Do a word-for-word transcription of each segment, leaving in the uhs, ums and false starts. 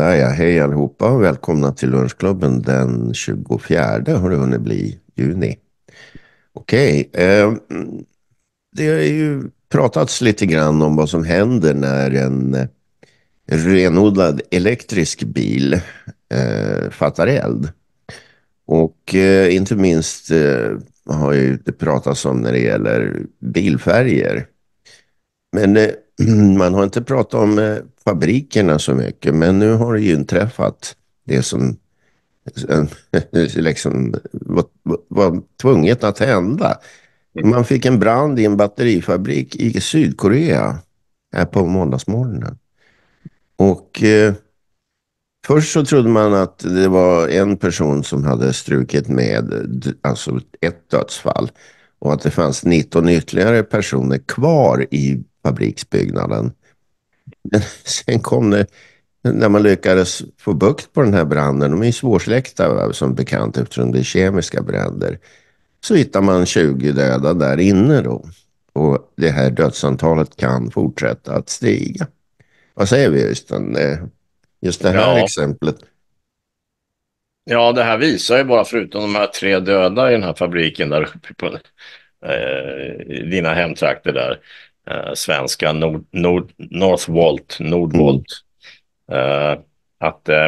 Sådär ja, hej allihopa och välkomna till lunchklubben den tjugofjärde har det hunnit bli juni. Okej, eh, det har ju pratats lite grann om vad som händer när en eh, renodlad elektrisk bil eh, fattar eld. Och eh, inte minst eh, har ju det pratats om när det gäller bilfärger. Men eh, man har inte pratat om eh, fabrikerna så mycket, men nu har det ju inträffat det som liksom var, var tvunget att hända. Man fick en brand i en batterifabrik i Sydkorea här på måndagsmorgonen. Och eh, först så trodde man att det var en person som hade strukit med d- alltså ett dödsfall. Och att det fanns nitton ytterligare personer kvar i fabriksbyggnaden. Men sen kom det, när man lyckades få bukt på den här branden, de är ju svårsläckta som bekant eftersom det är kemiska bränder, så hittar man tjugo döda där inne då. Och det här dödsantalet kan fortsätta att stiga. Vad säger vi just, den, eh, just det här Ja, exemplet? ja, det här visar ju bara förutom de här tre döda i den här fabriken där uppe på eh, i dina hemtrakter där, eh, svenska Nord, Nord, Northvolt, Mm. Nordvolt, eh, att eh,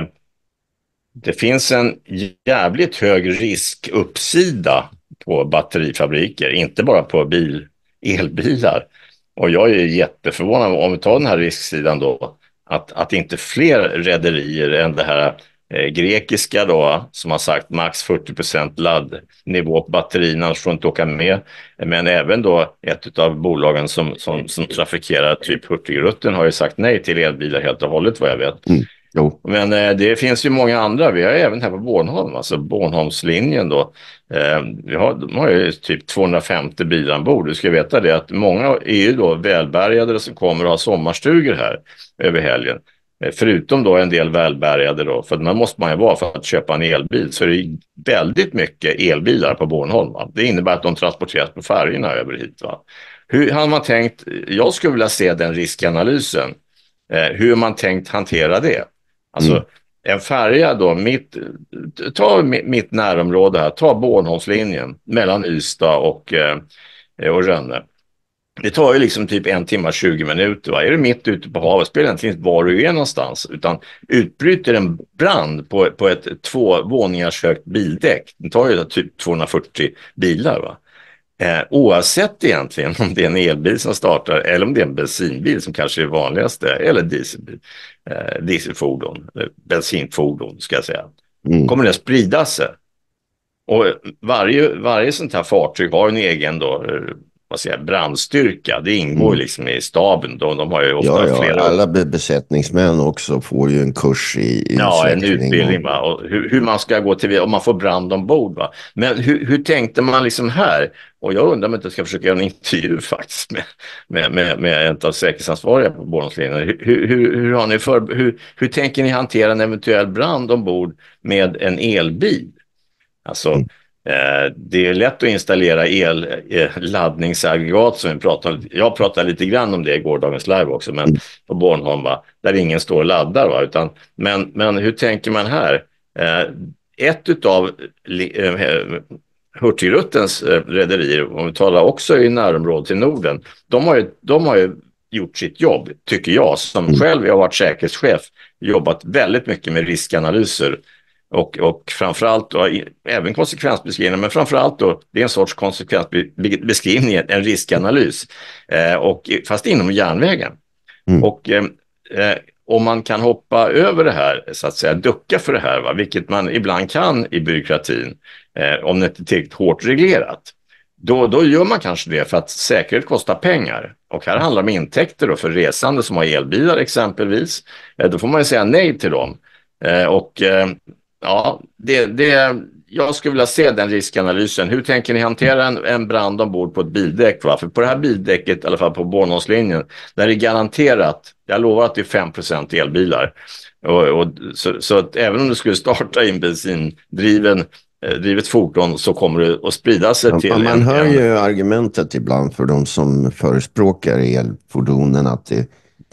det finns en jävligt hög riskuppsida på batterifabriker, inte bara på bil, elbilar. Och jag är jätteförvånad om vi tar den här risksidan då, att, att inte fler rederier än det här eh, grekiska då, som har sagt max fyrtio procent laddnivå på batterierna, annars får inte åka med. Men även då ett av bolagen som, som, som trafikerar typ Hurtigruten har ju sagt nej till elbilar helt och hållet vad jag vet. Mm. Jo. Men eh, det finns ju många andra. Vi har även här på Bornholm, alltså Bornholmslinjen då. Eh, vi har, de har ju typ tvåhundrafemtio bilar ombord. Du ska veta det att många är ju då välbärgade som kommer att ha sommarstugor här över helgen. Eh, förutom då en del välbärgade då, för man måste man ju vara för att köpa en elbil, så är det ju väldigt mycket elbilar på Bornholm. Va? Det innebär att de transporteras på färgerna över hit. Va? Hur har man tänkt? Jag skulle vilja se den riskanalysen. Eh, hur har man tänkt hantera det? Mm. Alltså en färja då, mitt, ta mitt närområde här, ta Bornholmslinjen mellan Ystad och, eh, och Rönne. Det tar ju liksom typ en timme och tjugo minuter. Va? Är du mitt ute på havet spelar det inte var du är någonstans. Utan utbryter en brand på, på ett två våningars högt bildäck. Det tar ju typ tvåhundrafyrtio bilar va. Eh, oavsett egentligen om det är en elbil som startar eller om det är en bensinbil som kanske är det vanligaste eller dieselbil, eh, dieselfordon, eh, bensinfordon ska jag säga, Mm. kommer det att sprida sig. Och varje, varje sånt här fartyg har en egen då, eh, vad säger, jag, brandstyrka. Det ingår Mm. ju liksom i staben. Då. De har ju ofta Ja, ja, flera... alla be- besättningsmän också får ju en kurs i Ja, en utsläckning. utbildning Och... va? Och hur, hur man ska gå till, om man får brand ombord va. Men hur, hur tänkte man liksom här? Och jag undrar om jag inte ska försöka göra en intervju faktiskt med, med, med, med en av säkerhetsansvariga på Bornholmslinjen. Hur, hur, hur, har ni för, hur, hur tänker ni hantera en eventuell brand ombord med en elbil? Alltså, Mm. eh, det är lätt att installera el-laddningsaggregat som vi pratade om. Jag pratade lite grann om det i gårdagens live också, men Mm. på Bornholm va, där ingen står och laddar va, utan, men, men hur tänker man här? Eh, ett utav eh, Hurtigrutens eh, rederier, om vi talar också i närområdet i Norden, de har ju, de har ju gjort sitt jobb, tycker jag, som Mm. själv jag har varit säkerhetschef, jobbat väldigt mycket med riskanalyser. Och, och framförallt då, även konsekvensbeskrivningar, men framförallt då, det är en sorts konsekvensbeskrivning, en riskanalys, eh, och, fast inom järnvägen. Mm. Och eh, eh, om man kan hoppa över det här, så att säga, ducka för det här, va, vilket man ibland kan i byråkratin, eh, om det inte är tillräckligt hårt reglerat, då, då gör man kanske det för att säkerhet kostar pengar. Och här handlar det om intäkter då för resande som har elbilar exempelvis. Eh, då får man ju säga nej till dem. Eh, och eh, Ja, det, det, jag skulle vilja se den riskanalysen. Hur tänker ni hantera en, en brand ombord på ett bildäck? Va? För på det här bildäcket, i alla fall på Bornholmslinjen, där är det garanterat, jag lovar att det är fem procent elbilar. Och, och, så, så att även om du skulle starta i en bensindriven eh, drivet fordon så kommer det att sprida sig Ja, till man en... hör en ju argumentet ibland för de som förespråkar elfordonen att det,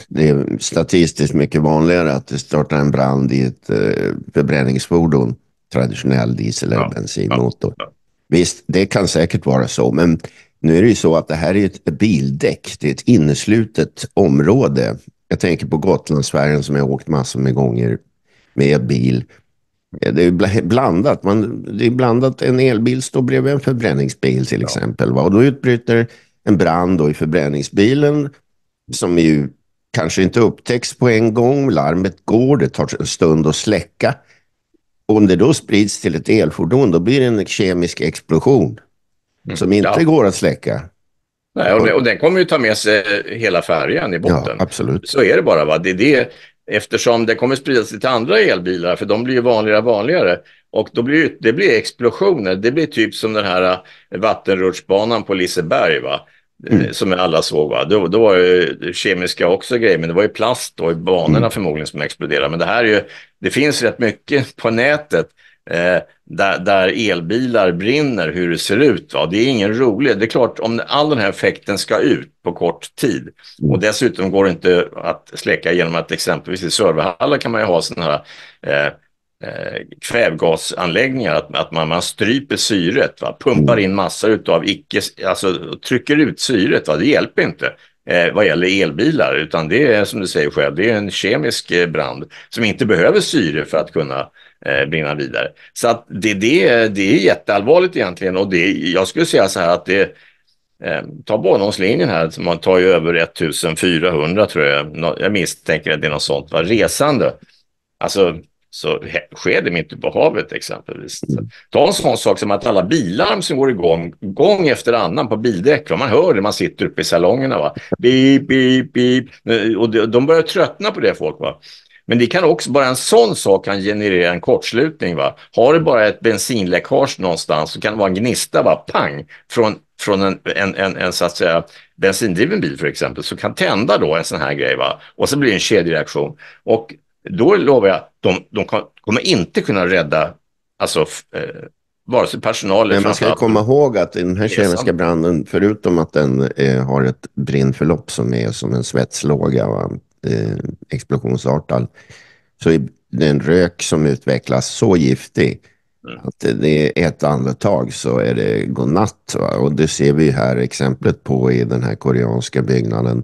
Det är statistiskt mycket vanligare att det startar en brand i ett eh, förbränningsfordon, traditionell diesel eller Ja, ja, bensinmotor. ja. Visst, det kan säkert vara så, men nu är det ju så att det här är ett bildäck. Det är ett inneslutet område. Jag tänker på Gotlandsfärjan som jag har åkt massor med gånger med bil. Det är bl- blandat. Man, det är blandat. En elbil står bredvid en förbränningsbil till Ja. exempel. Va? Och då utbryter en brand då i förbränningsbilen som ju kanske inte upptäcks på en gång. Larmet går, det tar en stund att släcka. Och om det då sprids till ett elfordon, då blir det en kemisk explosion Mm. som inte Ja. går att släcka. Nej, och, det, och den kommer ju ta med sig hela färjan i Ja, botten. absolut. Så är det bara, va? Det är det, eftersom det kommer sprida sig till andra elbilar, för de blir ju vanligare och vanligare. Och då blir det blir explosioner. Det blir typ som den här eh, vattenrutschbanan på Liseberg, va? Mm. Eh, Som alla såg, va? Då, då var det kemiska också grejer, men det var ju plast då i banorna Mm. förmodligen som exploderade. Men det här är ju, det finns rätt mycket på nätet eh, där, där elbilar brinner, hur det ser ut, va? Det är ingen rolig. Det är klart, om all den här effekten ska ut på kort tid, Mm. och dessutom går det inte att släcka genom att exempelvis i serverhallar kan man ju ha sådana här eh, eh, kvävgasanläggningar, att, att man, man stryper syret, va? Pumpar Mm. in massor av icke, alltså trycker ut syret, va? Det hjälper inte eh, vad gäller elbilar, utan det är som du säger själv, det är en kemisk eh, brand som inte behöver syre för att kunna eh, brinna vidare. Så att det, det, det är jätteallvarligt egentligen, och det, jag skulle säga så här att det Eh, ta Bornholmslinjen här, som man tar ju över ettusendfyrahundra tror jag. Nå, jag misstänker att det är något sånt, va? Resande. Alltså, så he- sker det inte på havet exempelvis. Mm. Ta en sån sak som att alla bilarm som går igång, gång efter annan på bildäck, va? Man hör det, man sitter uppe i salongerna, va? Beep, beep, beep. Eh, Och de, de börjar tröttna på det, folk, va? Men det kan också, bara en sån sak kan generera en kortslutning, va? Har du bara ett bensinläckage någonstans så kan det vara en gnista, va? Pang! Från, från en, en, en, en så att säga bensindriven bil för exempel, så kan tända då en sån här grej, va? Och så blir det en kedjereaktion. Och då lovar jag, de, de kan, kommer inte kunna rädda alltså eh, vare sig personal eller Men man ska framförallt komma ihåg att den här resan. kemiska branden, förutom att den eh, har ett brinnförlopp som är som en svetslåga, va? Eh, explosionsartad, så är den rök som utvecklas så giftig Mm. att det är ett andetag så är det godnatt. Va? Och det ser vi här exemplet på i den här koreanska byggnaden.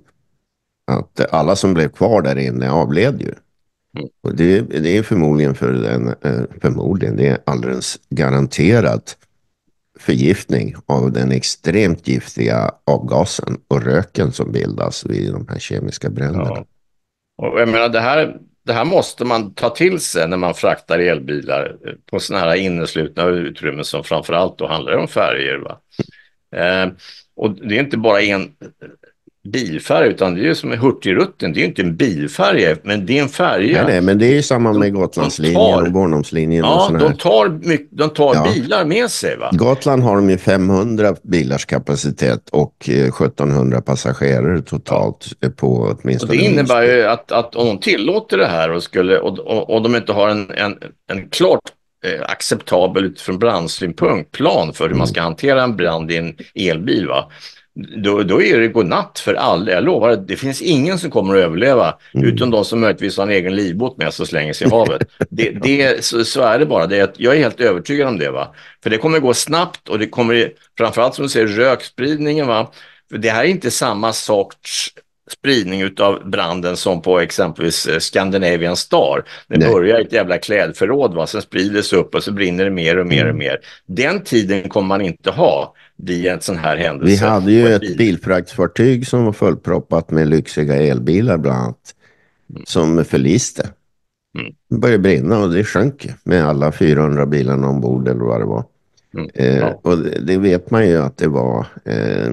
Att alla som blev kvar där inne avled ju. Mm. Och det, det är förmodligen för den, eh, förmodligen, det är alldeles garanterat förgiftning av den extremt giftiga avgasen och röken som bildas vid de här kemiska bränderna. Ja. Och jag menar, det här, det här måste man ta till sig när man fraktar elbilar på sådana här inneslutna utrymmen som framförallt då handlar om färger, va? Eh, och det är inte bara en bilfärg, utan det är ju som en Hurtigruten. Det är ju inte en bilfärja, men det är en färja. Nej, nej, men det är ju samma med De- Gotlandslinjen de tar- och Bornholmslinjen och Ja, såna de här. tar, mycket, de tar Ja. bilar med sig, va? Gotland har de ju femhundra bilars kapacitet och eh, sjuttonhundra passagerare totalt eh, på Och åtminstone. det innebär minst. ju att, att om de tillåter det här och, skulle, och, och, och de inte har en, en, en klart eh, acceptabel utifrån brandsynpunkt plan för hur man ska hantera en brand i en elbil, va? Då, då är det godnatt för alla. Jag lovar, det finns ingen som kommer att överleva Mm. utom de som möjligtvis har en egen livbåt med sig och slänger sig i havet. Det, det, så, så är det bara. Det är, jag är helt övertygad om det, va? För det kommer gå snabbt, och det kommer framförallt som du säger rökspridningen, va? För det här är inte samma sorts spridning utav branden som på exempelvis eh, Scandinavian Star. Det Nej. börjar i ett jävla klädförråd, va? Sen sprider det sig upp och så brinner det mer och mer och Mm. mer. Den tiden kommer man inte ha vid en sån här händelse. Vi hade ju på en ett bil. bilfraktsfartyg som var fullproppat med lyxiga elbilar bland annat, som förliste. Mm. Det började brinna och det sjönk med alla fyrahundra bilarna ombord eller vad det var. Mm. Eh, Ja. och det, det vet man ju att det var eh,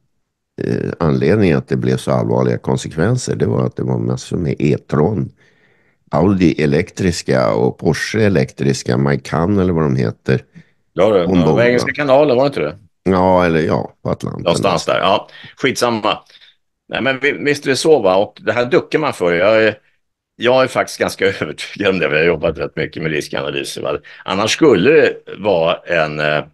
eh, anledningen att det blev så allvarliga konsekvenser. Det var att det var massor med E-tron, Audi elektriska och Porsche elektriska, Macan eller vad de heter. Ja, det Ombord, var Engelska va? kanalen, var det inte det? Ja, eller ja, på Atlanten. Någonstans där, ja. Skitsamma. Nej, men vi- visst är det så, va? Och det här duckar man för. Jag är, jag är faktiskt ganska övertygad om det. Vi har jobbat rätt mycket med riskanalyser, va? Annars skulle det vara en, eh,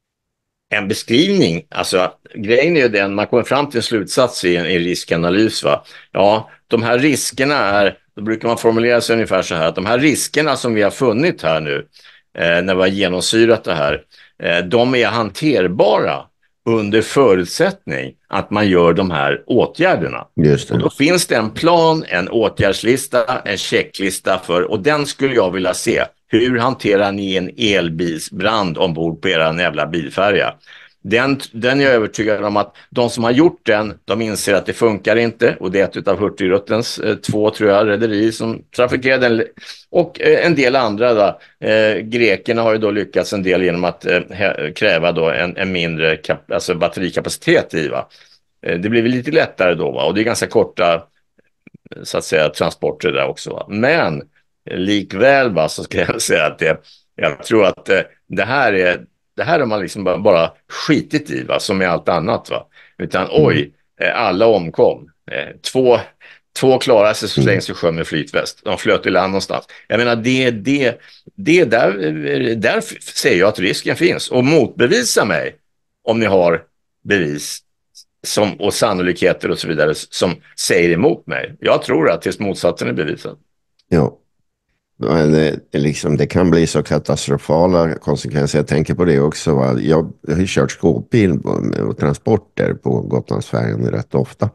en beskrivning. Alltså, grejen är ju den, man kommer fram till en slutsats i en, i en riskanalys, va? Ja, de här riskerna är, då brukar man formulera sig ungefär så här, att de här riskerna som vi har funnit här nu, eh, när vi har genomsyrat det här, eh, de är hanterbara under förutsättning att man gör de här åtgärderna. Just det. Och då finns det en plan, en åtgärdslista, en checklista för, och den skulle jag vilja se. Hur hanterar ni en elbilsbrand ombord på era jävla bilfärja? Den, den är jag övertygad om att de som har gjort den, de inser att det funkar inte, och det är ett av Hurtigruttens eh, två, tror jag, rederier som trafikerar den, och eh, en del andra då. Eh, grekerna har ju då lyckats en del genom att eh, kräva då en, en mindre kap, alltså batterikapacitet i, va. Eh, det blir väl lite lättare då, va, och det är ganska korta, så att säga, transporter där också, va? Men eh, likväl, va, så ska jag säga att det, jag tror att eh, det här är Det här har man liksom bara, bara skitit i, va, som med allt annat, va. Utan oj, eh, alla omkom. Eh, två, två klarade sig så länge så sjön med flytväst. De flöt i land någonstans. Jag menar, det, det, det där, där ser jag att risken finns. Och motbevisa mig om ni har bevis som, och sannolikheter och så vidare som säger emot mig. Jag tror att tills motsatsen är bevisad. Ja. Det, liksom, det kan bli så katastrofala konsekvenser. Jag tänker på det också. Va? Jag har ju kört skåpbil och transporter på Gotlandsfärjan rätt ofta.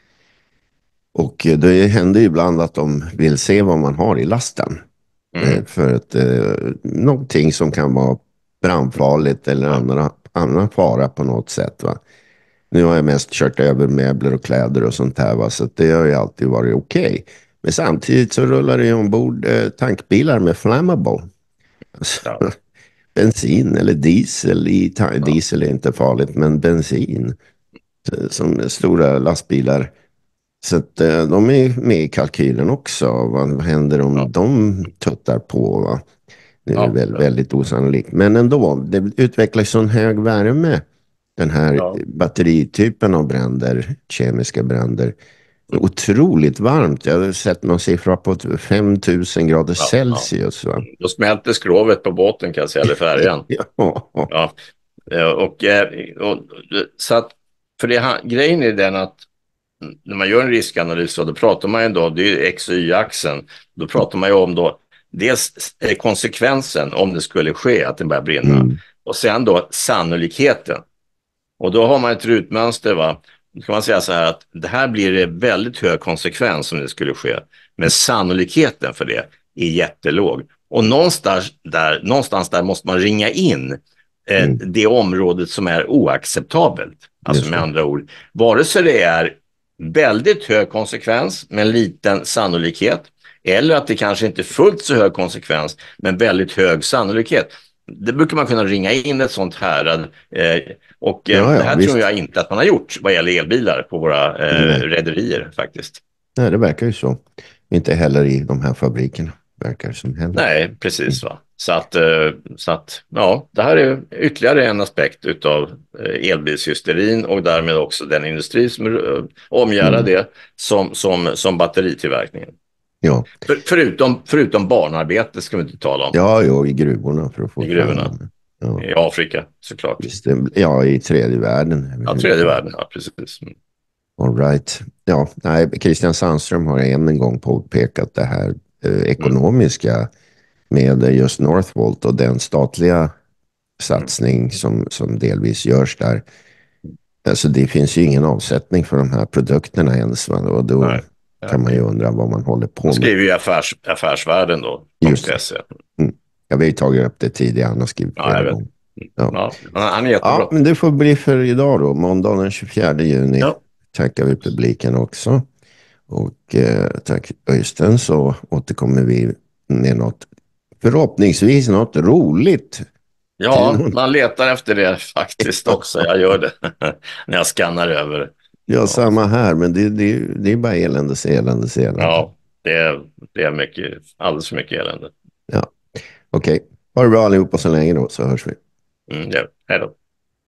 Och det händer ju ibland att de vill se vad man har i lasten. Mm. För att eh, någonting som kan vara brandfarligt eller mm. andra, annan fara på något sätt. Va? Nu har jag mest kört över möbler och kläder och sånt här. Va? Så det har ju alltid varit okej. Okay. Men samtidigt så rullar det ombord eh, tankbilar med flammable. Alltså, ja. Bensin eller diesel. I ta- ja. Diesel är inte farligt, men bensin. Som stora lastbilar. Så att, eh, de är med i kalkylen också. Vad händer om ja. de tuttar på? Va? Det är ja, väl, väldigt osannolikt. Men ändå, det utvecklas sån hög värme. Den här ja. batteritypen av bränder, kemiska bränder. Otroligt varmt. Jag har sett någon siffra på fem tusen grader ja, Celsius. Va? Då smälter skrovet på båten, kan jag säga, eller färjan. ja. ja. Och, och, så att, för det, grejen är den att när man gör en riskanalys, så då pratar man ju då, det är X och Y-axeln, då pratar man ju om då dels konsekvensen om det skulle ske att det börjar brinna, mm. och sen då sannolikheten. Och då har man ett rutmönster, va. Då kan man säga så här att det här blir väldigt hög konsekvens om det skulle ske. Men sannolikheten för det är jättelåg. Och någonstans där, någonstans där måste man ringa in eh, mm. det området som är oacceptabelt. Alltså med andra ord, vare sig det är väldigt hög konsekvens med liten sannolikhet, eller att det kanske inte är fullt så hög konsekvens men väldigt hög sannolikhet. Det brukar man kunna ringa in ett sånt härad, eh, och eh, ja, ja, det här visst. tror jag inte att man har gjort vad gäller elbilar på våra eh, rederier faktiskt. Nej, det verkar ju så. Inte heller i de här fabrikerna verkar som heller. Nej, precis, va. Så att, eh, så att ja, det här är ytterligare en aspekt utav eh, elbilshysterin, och därmed också den industri som eh, omgärdar mm. det som, som, som batteritillverkningen. Ja. För, förutom, förutom barnarbete ska vi inte tala om. Ja, jo, i gruvorna. För att få I gruvorna. Ja. I Afrika, såklart. Just det, ja, i tredje världen. Ja, tredje världen, ja, precis. Mm. All right. Ja, nej, Christian Sandström har än en gång påpekat det här eh, ekonomiska mm. med just Northvolt och den statliga satsning mm. som, som delvis görs där. Alltså det finns ju ingen avsättning för de här produkterna ens, va? Och då nej. kan man ju undra vad man håller på med. Skriver ju affärs, affärsvärlden då. Just det. Mm. Jag har ju tagit upp det tidigare. Han har skrivit ja, jag vet. Ja. Ja, han är jättebra. Ja, men det får bli för idag då. Måndag den tjugofjärde juni. Ja. Tackar vi publiken också. Och eh, tack Öystein, så återkommer vi med något, förhoppningsvis något roligt. Ja, man letar efter det faktiskt också. Jag gör det när jag skannar över. Ja, ja. Samma här, men det, det, det är bara eländes, eländes, eländes. Ja, det är, det är mycket, alldeles för mycket elände. Ja, okej. Okay. Ha det bra allihopa så länge då, så hörs vi. Mm, ja. Hej då.